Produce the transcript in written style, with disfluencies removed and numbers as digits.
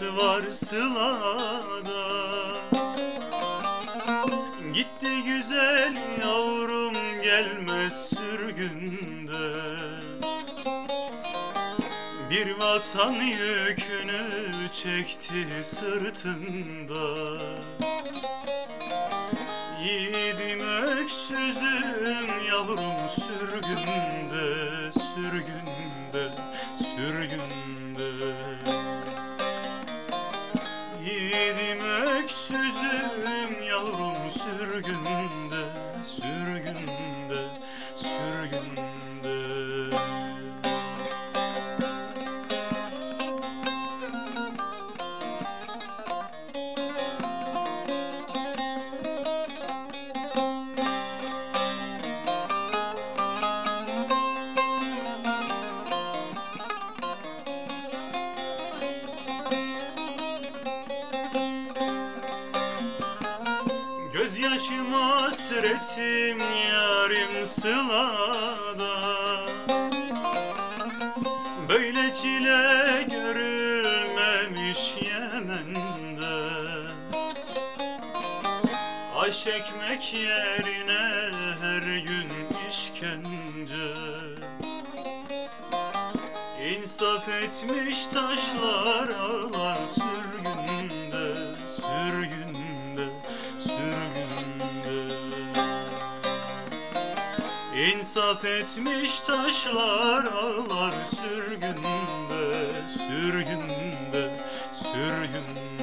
acısı var sılada. Gitti güzel yavrum gelmez sürgünde. Bir vatan yükünü çekti sırtında. Yiğidim öksüzüm yavrum sürgünde, sürgünde, sürgünde. Yiğidim öksüzüm yavrum sürgünde, sürgünde, sürgünde. Gözyaşım hasretim yarim sılada. Böyle çile görülmemiş Yemen'de. Aş ekmek yerine her gün işkence. İnsaf etmiş taşlar ağlar sürgünde, sürgünde, sürgünde. İnsaf etmiş taşlar ağlar sürgünde, sürgünde, sürgünde.